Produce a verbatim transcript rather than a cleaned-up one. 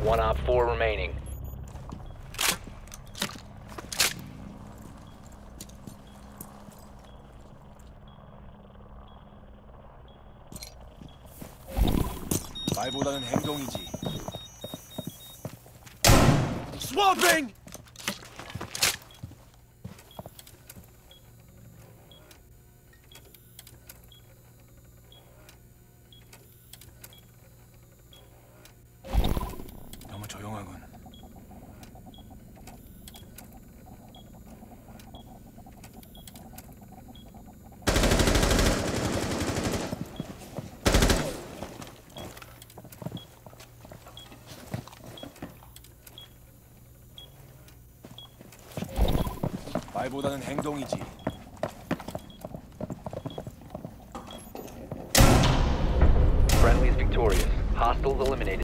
One op four remaining. 말보다는 행동이지. Swapping! 너무 조용하군. 말보다는 행동이지. Friendly is victorious. Hostiles eliminated.